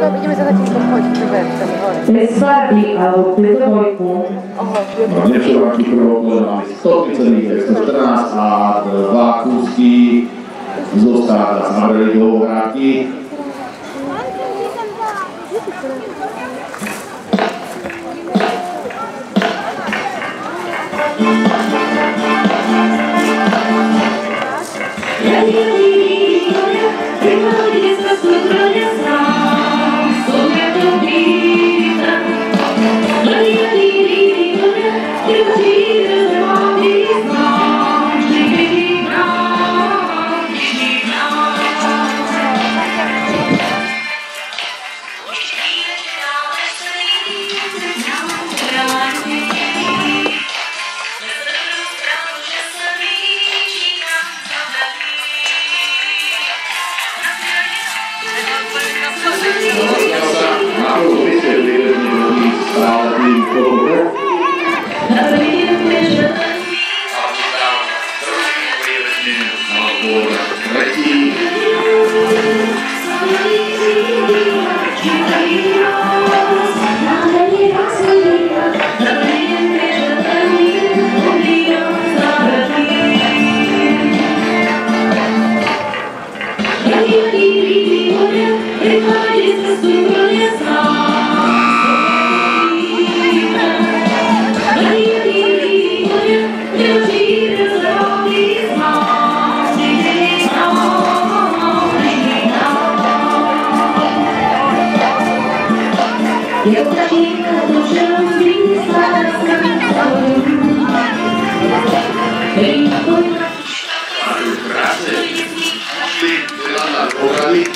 Będziemy za takim podchodzić, żeby Jest słabi, albo plytowojku. Nie przełącznik prowokowany. 114, a 2 Kuski została teraz na religii Raki.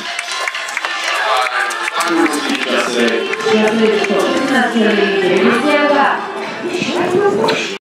Ja